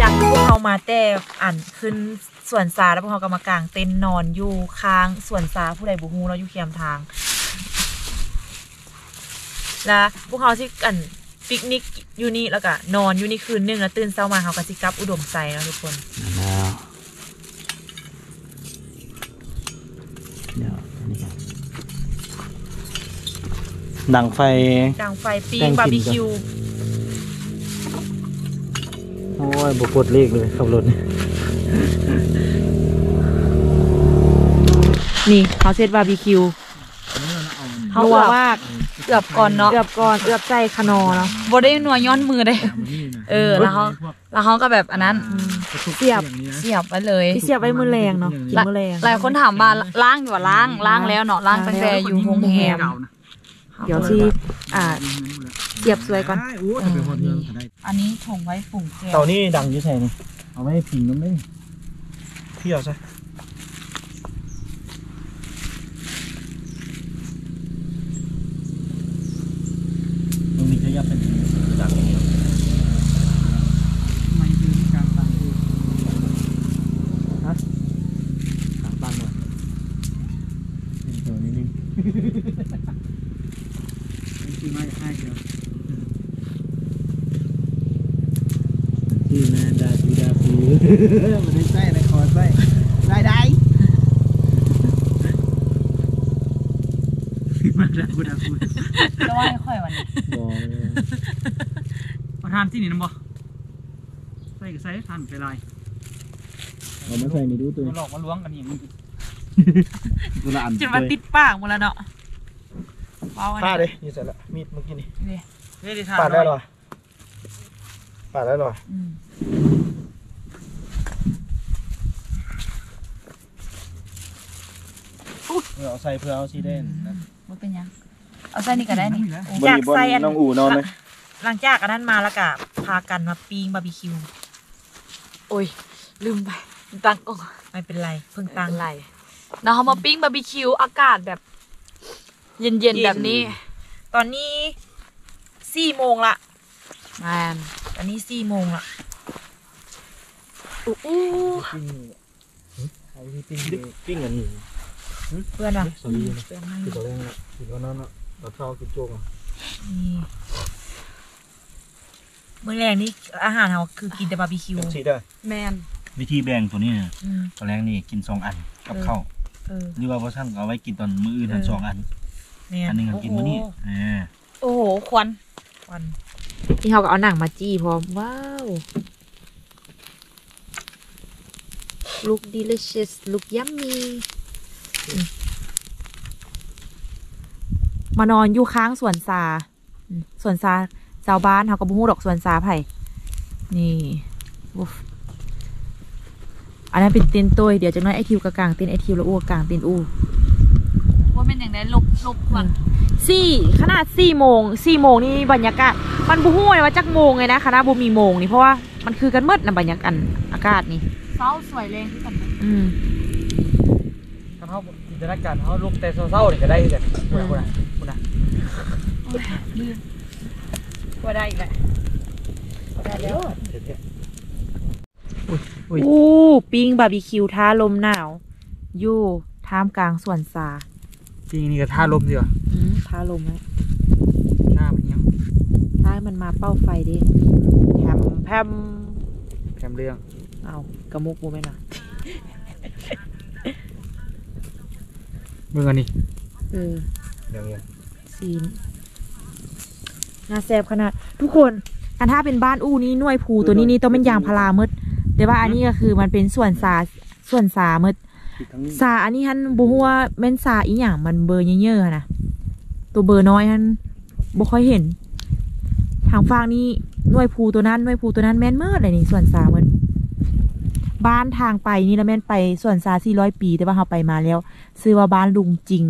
จากที่พวกเขามาแต่ขึ้นสวนสาแล้วพวกเขาก็มากางเต็นท์นอนอยู่ค้างสวนสาผู้ใดบุฮูเราอยู่เคียมทางแล้วพวกเขาที่ปิกนิกอยู่นี่แล้วก็นอนอยู่นี่คืนนึงแล้วตื่นเช้ามาเขาก็สิกลับอุดมไซเนาะทุกคนแล้วเดี๋ยวนี่ครับดังไฟปิ้งบาร์บีคิวโอ้ยบกดเลขเลยขับรถนี่เขาเซตบาร์บีคิวเขาบอกว่าเกือบก่อนเนาะเกือบใจขนอเนาะโบได้หน่วยย้อนมือเลยแล้วเขาก็แบบอันนั้นเสียบไว้เลยเสียบไว้มือแรงเนาะกินมือแรงหลายคนถามว่าล้างอยู่ว่าล้างแล้วเนาะล้างตั้งแต่อยู่โรงแรมเดี๋ยวที่เสียบสวยก่อนอันนี้ถงไว้ฝุ่งแก้วเตานี่ดังยิ่งใส่นี่เอาไว้พิงน้ำได้พี่เอาใช่ตรงนี้จะยับเป็นดังอย่างนี้ไม่ยืนกลางตังดูฮะกลางตังหน่อยเดี๋ยวนิดนึงที่ไม่ให้เดี๋ยวที่แม่ดาฟีมันได้ใส่ในคอใส่ได้มาแล้วกูดาฟูจะว่าให้ค่อยวันนี้ประธานที่นี่นะบ่ใส่ก็ใส่ทานไปลายเราไม่ใส่ไม่รู้ตัวหลอกมาล้วงกันอย่างนี้จนมาติดปากหมดแล้วเนาะปาดเลยนี่เสร็จแล้วมีดเมื่อกี้นี่ปาดได้หรอเอาใส่เพื่อเอาซีเด่นมันเป็นยังเอาใส่นี่ก็ได้นี่จากใส่น้องอู่นอนไหมหลังจากอันนั้นมาแล้วก็พากันมาปิ้งบาร์บีคิวโอ้ยลืมไปตั้งไม่เป็นไรเพิ่งตั้งไรนะเขามาปิ้งบาร์บีคิวอากาศแบบเย็นๆแบบนี้ตอนนี้4 โมงละแมนตอนนี้4 โมงละปิ้งอันนี้เพื่อนอ่ะสวัสดีเพื่อนให้ตัวแรงละตัวนั้นอ่ะตัวเท่าคือโจ๊กอ่ะมื้อแรงนี่อาหารเราคือกินแต่บาร์บีคิวแมนวิธีแบ่งตัวนี้เนี่ยตัวแรงนี่กิน2 อันกับข้าวหรือว่าพอช่างเอาไว้กินตอนมื้ออื่น2 อันอันนึงกินมื้อนี้โอ้โหควันที่เขาก็เอาหนังมาจี้พร้อมว้าว look delicious look yummy มานอนอยู่ค้างสวนสาชาวบ้านเขาก็บุ้งดอกสวนสาไผ่นี่อันนั้นเป็นเต็นท์ตัวเดี๋ยวจะน้อยไอทิวกับกลางเต็นท์ไอทิวแล้วอ้วกกลางเต็นท์อู้ว่าเป็นอย่างไรลบก่อนขนาด4 โมงนี่บรรยากาศมันบุ้งเลยว่าจักโมงเลยนะคณะบุมีโมงนี่เพราะว่ามันคือกันมืดนะบรรยากาศอากาศนี่เศร้าสวยเลยที่กันกันเขาจินตนาการเขาลุกแต่เศร้าๆนี่ก็ได้กันคุณนะว่าได้อีกแหละได้แล้วปิ้งบาร์บีคิวท้าลมหนาวอยู่ท่ามกลางสวนสาจริงนี่ก็ท่าลมดีกว่าท่าลมไหมหน้ามันยังท้ายมันมาเป้าไฟดิแพมเรื่องเอากระมุกโมไหมนะมึงอันนี้เรื่องซีนน่าแซ่บขนาดทุกคนถ้าเป็นบ้านอู้นี้หน่วยภูตัวนี้ต้องเป็นยางพารามืดแต่ว่าอันนี้ก็คือมันเป็นส่วนสามืดสาอันนี้ฮันบัวเม่นสาอีหยังมันเบอร์เยอะๆนะตัวเบอร์น้อยฮันบ่ค่อยเห็นทางฝั่งนี้หน่วยภูตัวนั้นแม่นเมื่อไรนี่ส่วนสามืดบ้านทางไปนี่แล้วแม่นไปส่วนสา400 ปีแต่ว่าเราไปมาแล้วซื้อว่าบ้านลุงจริง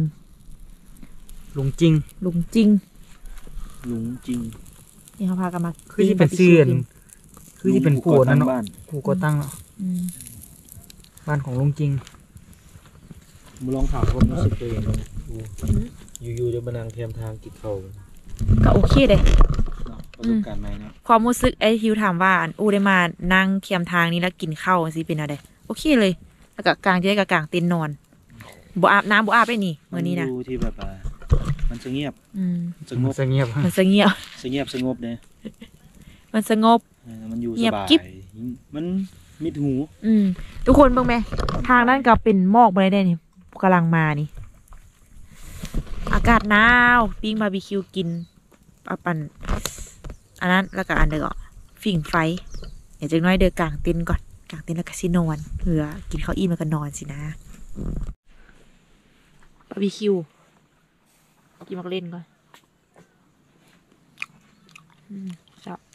นี่เขาพากันมาคือที่เป็นเสื่อนคือที่เป็นกูนั่นเนาะกูก็ตั้งเนาะบ้านของลุงจริงมึงลองถามความรู้สึกตัวเองอยู่จะมานั่งเทียมทางกินเขาก็โอเคเลยประสบการณ์ใหม่เนาะความรู้สึกไอ้ทิวถามว่าอันอู้ได้มานั่งเคียมทางนี้แล้วกินข้าวสิเป็นอะไรโอเคเลยแล้วก็กลางจะได้กับกลางเต็นท์นอนบ่อาบน้ำบ่อาบได้นี่มื้อนี้นะดูที่แบบมันจะเงียบสงบเงียบมันสงบสงบเนี่ยมันสงบมันอยู่เงีสยบบายกิ๊บมันมิดหูทุกคนเบิ่งไหมทางนั้นก็เป็นหมอกมาได้นี่กำลังมานี่อากาศหนาวปิ้งบาร์บีคิวกินปั่นอันนั้นแล้วก็อันเดียวก็ฝิ่งไฟเดี๋ยวจังน้อยเดินกลางเต็นท์ก่อนกลางเต็นท์แล้วก็สินอนเผื่อกินข้าวอิ่มแล้วก็นอนสินะบาร์บีคิวกินมักเล่นก่อนจับ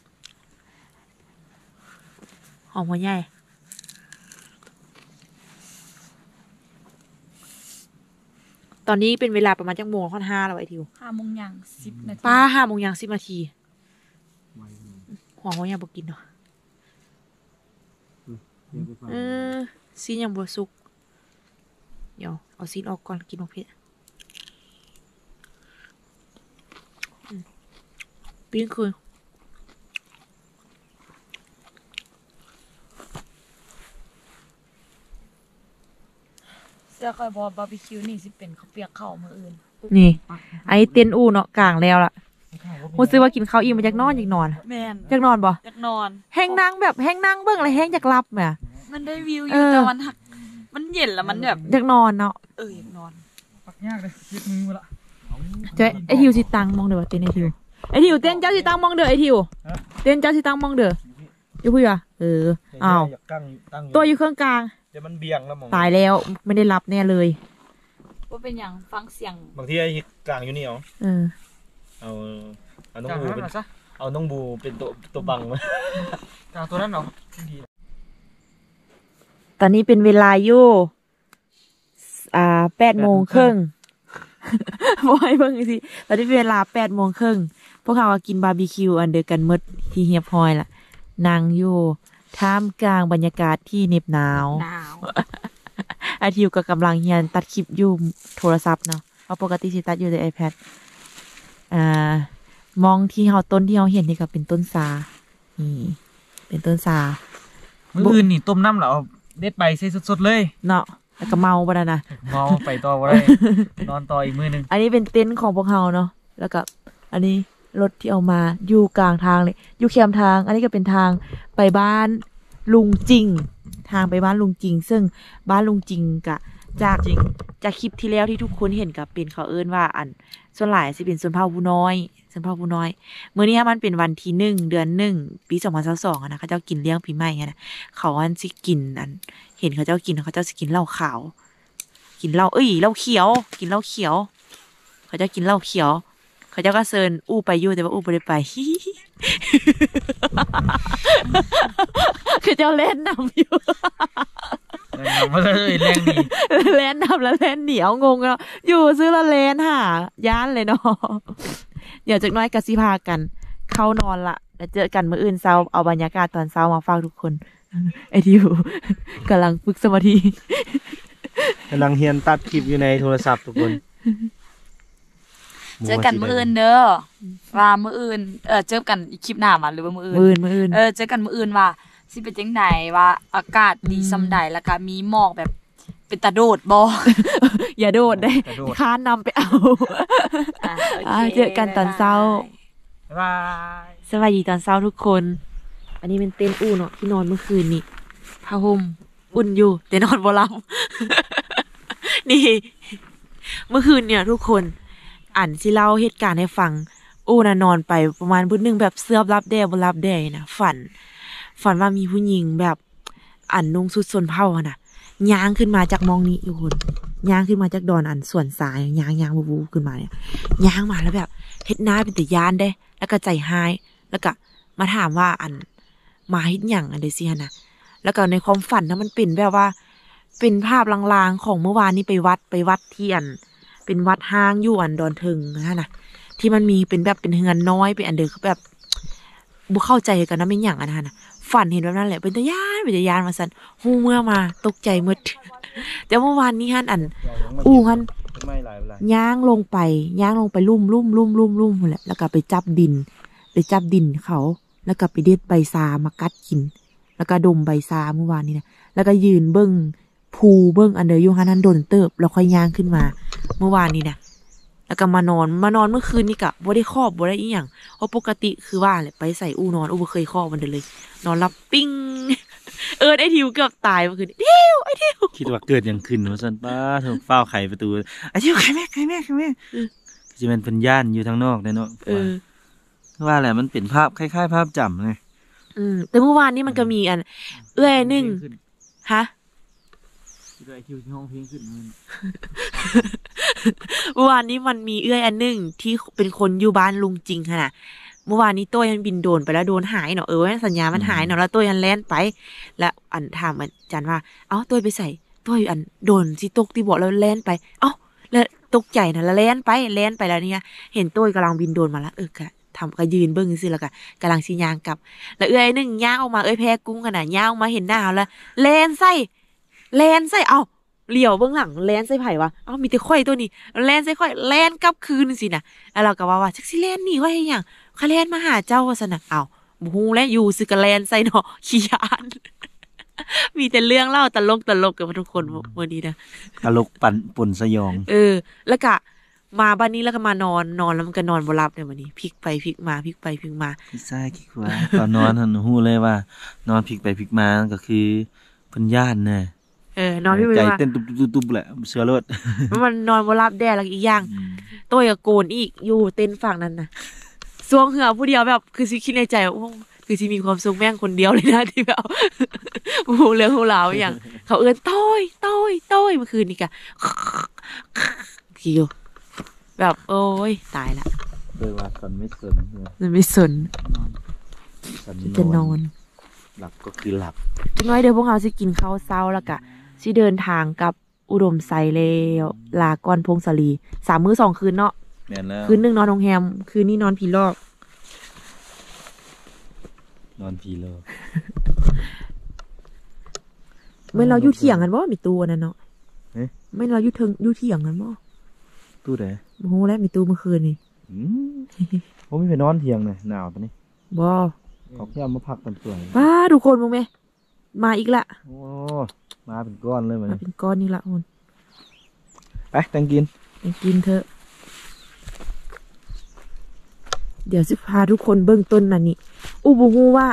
หอมหัวใหญ่ตอนนี้เป็นเวลาประมาณจังโมงค่อน5แล้วไอ้ทิว 5 โมงอย่าง10 นาทีป้า5 โมงยัง10 นาทีหัวยังบ่กินเนาะซีนยังบ่สุกเดี๋ยวเอาซีนออกก่อนกินโอเคปิ้งคืนเสื้อคอยบอกบาร์บีคิวนี่สิเป็นข้าวเปียกข้าวมื้ออื่นนี่ไอ้เต้นอู่เนาะกลางแล้วล่ะรู้สึกว่ากินข้าวอิ่มมาจากนอนอยากนอนแม่นอยากนอนบ่อยากนอนแห้งนั่งแบบแห้งนั่งเบิ่งอะไรแห้งอยากหลับแหมมันได้วิวอเอยู่ อแต่มันหักมันเย็นแล้วมันแบบอยากนอนเนาะอยากนอนปักยากเลยยึดมือมาละเจ๊ไอ้ทิวสิตังมองเด้อเต้นไอ้ทิวเต้นเจ้าสิตังมองเด้อไอ้ทิวเต้นเจ้าสิตังมองเด้ออยู่คุยอ่ะอ้าวอยากตั้งตัวอยู่เครื่องกลางเดี๋ยวมันเบี่ยงแล้วมองตายแล้วไม่ได้รับแน่เลยว่าเป็นอย่างฟังเสียงบางทีไอ้กลางอยู่นี่เอา เอาน้องจากบูนั้นเป็นเหรอซะเอาน้องบูเป็นตัวบังมาจากตัวนั้นเหรอตอนนี้เป็นเวลาอยู่8 โมงครึ่ง บ่ให้เบิ่งสิตอนนี้เป็นเวลา8 โมงครึ่งพวกเขาก็กินบาร์บีคิวอันเดียวกันหมดที่เฮียบฮอยล่ะนั่งอยู่ท่ามกลางบรรยากาศที่เหน็บหนาวหนาวอาทิวก็กำลังเฮียนตัดคลิปอยู่โทรศัพท์เนาะเพราะปกติสิตัดอยู่ใน iPad มองที่ต้นที่เราเห็นนี่ก็เป็นต้นซานี่เป็นต้นซามื้ออื่นนี่ต้มน้ำเหรอเอาเด็ดใบใส่สดๆเลยเนาะแล้วก็เมาบ่ได้นะเมาไปต่อบ่ได้นอนต่ออีกมื้อนึงอันนี้เป็นเต็นท์ของพวกเราเนาะแล้วก็อันนี้รถที่เอามาอยู่กลางทางเลยอยู่แคมทาง อันนี้ก็เป็นทางไปบ้านลุงจริง ทางไปบ้านลุงจริง ซึ่งบ้านลุงจริงกะจากคลิปที่แล้วที่ทุกคนเห็นกับเป็นเขาเอิ้นว่าอันส่วนหลายสิเป็นส่วนเผ่าผู้น้อยส่วนเผ่าผู้น้อยมื้อนี้มันเป็นวันที่1 เดือน 1 ปี 2022นะเขาเจ้ากินเลี้ยงปีใหม่นะเขาอันสิกินอันเห็นเขาเจ้ากินเขาเจ้าสิกินเหล้าขาวกินเหล้าเหล้าเขียวกินเหล้าเขียวเขาเจ้ากินเหล้าเขียวเขาเจ้าก็เซินอู้ไปอยู่แต่ว่าอู้บ่ได้ไป คือเจ้าเล่นนำอยู่มาเลยแรงดีเล่นนำแล้วเล่นเหนียวงงแล้วอยู่ซื้อละเลนหาย่านเลยเนาะเดี๋ยวจากน้อยกสิพากันเข้านอนละแล้วเจอกันมื้ออื่นเช้าเอาบรรยากาศตอนเช้ามาฝากทุกคนไอ้ที่อยู่กำลังฝึกสมาธิกำลังเฮียนตัดคลิปอยู่ในโทรศัพท์ทุกคนเจอกันมื้ออื่นเด้อว่ามื้ออื่นเจอกันอีกคลิปหน้ามาหรือว่ามื้ออื่นมื้ออื่นเจอกันมื้ออื่นว่าสิเป็นจังไดว่าอากาศดีซำใดแล้วก็มีหมอกแบบเป็นตาโดดบ่อย่าโดดได้ค้านนำไปเอา เจอกันตอนเช้าบ๊ายบายสวัสดีตอนเช้าทุกคน อันนี้เป็นเต็นท์อู่เนาะที่นอนเมื่อคืนนี่ผ้าห่มอุ่นอยู่แต่นอนบ่หลับ นี่ เมื่อคืนเนี่ยทุกคนอ่านสิเล่าเหตุการณ์ให้ฟังอู่น่ะนอนไปประมาณมื้อนึงแบบเสื้อรับแดดบ่รับแดดนะฝันว่ามีผู้หญิงแบบนุ่งชุดชนเผ่าอะน่ะย่างขึ้นมาจากมองนี้ทุกคนย่างขึ้นมาจากดอนสวนสายย่างวูบขึ้นมาเนี่ยย่างมาแล้วแบบเฮ็ดหน้าเป็นแต่ย่านเด้แล้วก็ใจหายแล้วก็มาถามว่ามาเฮ็ดหยังอันเดซี่หั่นน่ะแล้วก็ในความฝันนะมันเป็นแบบว่าเป็นภาพลางๆของเมื่อวานนี้ไปวัดที่เป็นวัดห้างอยู่ดอนเทิงนะที่มันมีเป็นแบบเป็นเฮือนน้อยเป็นอันเดิมคือแบบบุเข้าใจกันนะไม่หยั่งอันนั้นนะฝันเห็นแบบนั้นแหละเป็นตาย่านมาสั่นหูเมื่อมาตกใจหมด แต่เมื่อวานนี้ฮั่นอู้ฮั่นย่างลงไปลุ่มหมดแหละแล้วก็ไปจับดินไปจับดินเขาแล้วก็ไปเด็ดใบซามากัดกิน แล้วก็ดมใบซาเมื่อวานนี้นะแล้วก็ยืนเบิ้งภูเบิ้งอันเดอร์ยูฮันนันโดนเติบแล้วค่อยย่างขึ้นมาเมื่อวานนี้นะแล้วก็มานอนเมื่อคืนนี้กะบ่ได้ครอบบ่ได้อีหยังเพราะปกติคือว่าแหละไปใส่อูนอนบ่เคยครอบมันเดเลย นอนรับปิ้งไอ้ทิวเกือบตายเมื่อคืนไอ้ทิวคิดว่าเกิดอย่างขึ้นว่าซั่นป้าเฝ้าไขประตูไอ้ทิวไขแม่สิมันเป็นย่านอยู่ทางนอกเนาะว่าแหละมันเป็นภาพคล้ายๆภาพจำไงแต่เมื่อวานนี้มันก็มีอันนึงฮะไอ้ทิวที่ห้องเพลงขึ้นเมื่อวานนี้มันมีอันนึงที่เป็นคนอยู่บ้านลุงจริงค่ะนะเมื่อวานนี้ตัวยันบินโดนไปแล้วโดนหายเนาะสัญญามันหายเนาะแล้วตัวยันแล่นไปแล้วอันถามอาจารย์ว่าเอ้าตัวไปใส่ตัวอันโดนสิตกที่บอกแล้วแล่นไปเอ้าแล้วตกใจนะแล้วแล่นไปแล้วเนี่ยเห็นตัวกำลังบินโดนมาแล้วก็ทำก็ยืนเบิ้งซื่อแล้วก็กำลังสิย่างกลับแล้วนึงย่างออกมาแพ้กุ้งขนาดย่างออกมาเห็นหน้าแล้วแล่นใส่เอ้าเหลียวเบื้องหลังแล่นใส่ไผ่วะเอ้ามีแต่ข่อยตัวนี้แล่นใส่ข่อยแล่นกลับคืนสินะแล้วเราก็ว่าจักสิแล่นนี่ว่าให้หยังเขาแล่นมาหาเจ้าว่าซั่นน่ะเอ้าบ่ฮู้แล้วอยู่ซื่อก็แล่นใส่เนาะขี้ยานมีแต่เรื่องเล่าตลกกับทุกคนมื้อนี้นะตลกป่นสยองแล้วก็มาบ้านนี้แล้วก็มานอนแล้วมันก็นอนบ่หลับเนี่ยมื้อนี้พลิกไปพลิกมาใช่คิดว่าตอนนอนฮู้เลยว่านอนพลิกไปพลิกมาก็คือเพิ่นย่านแน่นอนพี่ว่าใจเต้นตุบๆแหละเสือรถมันนอนบ่หลับแด่แล้วอีกอย่างตัวก็โกนอีกอยู่เต้นฝั่งนั้นน่ะสวงเหือผู้เดียวแบบคือสิคิดในใจว่าคือสิมีความสุขแม่งคนเดียวเลยนะที่แบบฮู้เรื่องฮู้ราวอย่างเขาต้อยเมื่อคืนนี้ก็คิวแบบโอ้ยตายละเลยว่าสันไม่สนจะนอนหลับก็คือหลับจังน้อยเดี๋ยวพวกเราสิกินข้าวเช้าแล้วก็สิเดินทางกับอุดมไซแล้วลาก่อนพงศลี3 มื้อ 2 คืนเนาะคืนนึงนอนโรงแรมคืนนี้นอนผีลอกเมื่อเราอยู่เถียงกันบ่มีตู้นั่นเนาะเมื่อเราอยู่เถียงกันบ่ตู้ไหนโอ้โหแล้วมีตู้เมื่อคืนนี่ผมไม่ไปนอนเถียงเลยหนาวตอนนี้บ่เขาแค่มาพักกันส่วนป้าทุกคนมึงไหมมาอีกละโอ้มาเป็นก้อนเลยมาเป็นก้อนนี่ละคนไปแต่งกินเถอะเดี๋ยวสิพาทุกคนเบื้องต้นนี่บูฮู้ว่า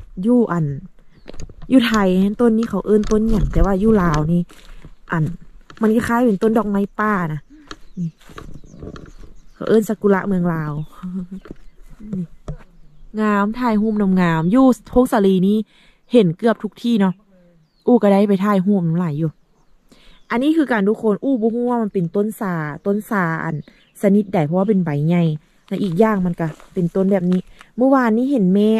อยู่ไทยต้นนี้เขาต้นอย่างแต่ว่าอยู่ลาวนี่มันคล้ายๆเป็นต้นดอกไม้ป่านะนี่เขาซากุระเมืองลาวนี่งามถ่ายรูปงามอยู่พงศลีนี่เห็นเกือบทุกที่เนาะก็ได้ไปถ่ายรูปหลายอยู่อันนี้คือการทุกคนบูฮู้ว่ามันเป็นต้นสาชนิดใดเพราะว่าเป็นใบใหญ่และอีกอย่างมันก็เป็นต้นแบบนี้เมื่อวานนี้เห็นแม่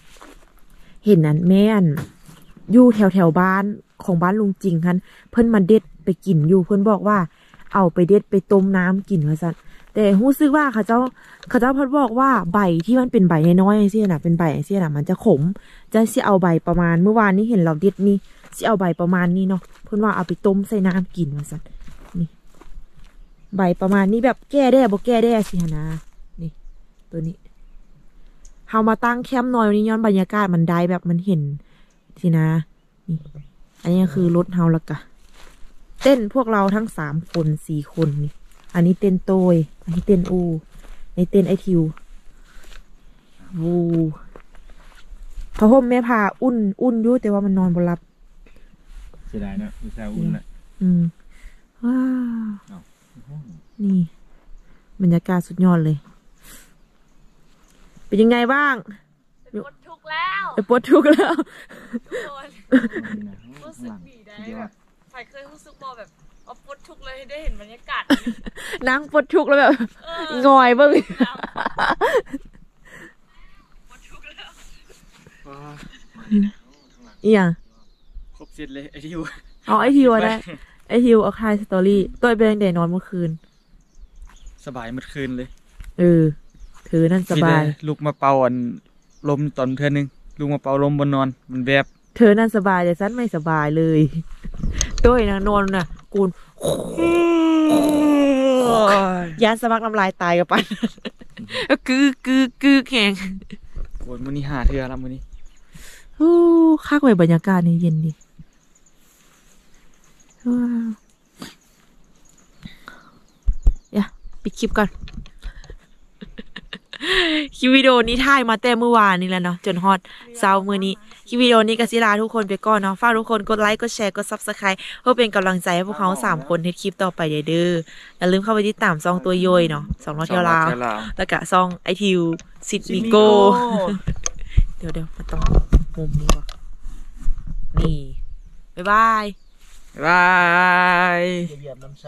อยู่แถวบ้านของบ้านลุงจริงคันเพิ่นมาเด็ดไปกินอยู่เพิ่นบอกว่าเอาไปเด็ดไปต้มน้ำกินว่าซั่นแต่รู้สึกว่าเขาเจ้าเพิ่นบอกว่าใบที่มันเป็นใบน้อยๆซี่น่ะเป็นใบซี่น่ะมันจะขมจะสิเอาใบประมาณเมื่อวานนี้เห็นเราเด็ดนี่สิเอาใบประมาณนี้เนาะเพิ่นว่าเอาไปต้มใส่น้ำกินว่าซั่นนี่ใบประมาณนี้แบบแก้ได้บ่แก้ได้สิหนะนี่ตัวนี้เฮามาตั้งแคมป์น้อยนี่ย้อนบรรยากาศมันได้แบบมันเห็นสินะนี่อันนี้คือรถเฮาละกะเต้นพวกเราทั้ง3 คน 4 คนนี่อันนี้เต้นโตยอันนี้เต้นอันนี้เต้นไอทิวพระห่มแม่พาอุ่นอยู่แต่ว่ามันนอนบ่หลับเสียดายนะไม่ใช่อุ่นนะว้าวนี่บรรยากาศสุดยอดเลยเป็นยังไงบ้างปวดทุกแล้ว รู้สึกดีได้แบบใครเคยรู้สึกบ่แบบปวดทุกเลยได้เห็นบรรยากาศนั่งปวดทุกแล้วแบบงอยเบิ่งปวดทุกแล้วอีหยังครบเสร็จเลยไอทิวไอทิวได้ไอทิวเอาคลายสตอรี่ตัวเป็นยังไงนอนเมื่อคืนสบายเมื่อคืนเลยเธอนั่นสบายลูกมาเป่าลมตอนเธอนึงลูกมาเป่าลมบนนอนมันแบบเธอนั่นสบายแต่ฉันไม่สบายเลยตัวนะนอนนะกูนยานสมัครน้ำลายตายกับปันกึกแข็งโอ้ยมื้อนี้หาเทื่อแล้วมื้อนี้โอ้คักไว้บรรยากาศนี่เย็นดีว้าวเดี๋ยวปิดคลิปก่อน คลิปวิดีโอนี้ถ่ายมาแต่เมื่อวานนี่แหละเนาะจนฮอตเช้ามื้อนี้คลิปวิดีโอนี้ก็สิลาทุกคนไปก่อนเนาะฝากทุกคนกดไลค์กดแชร์กด Subscribe เพื่อเป็นกำลังใจให้พวกเขา3คนเฮ็ดคลิปต่อไปเด้ออย่าลืมเข้าไปติดตามซองตัวย่อยเนาะ2รอบเที่ยวลาวแล้วก็ซองไอทิวซิดมิโกเดี๋ยวมาต้องมุมนี้ว่ะนี่บ๊ายบายบาย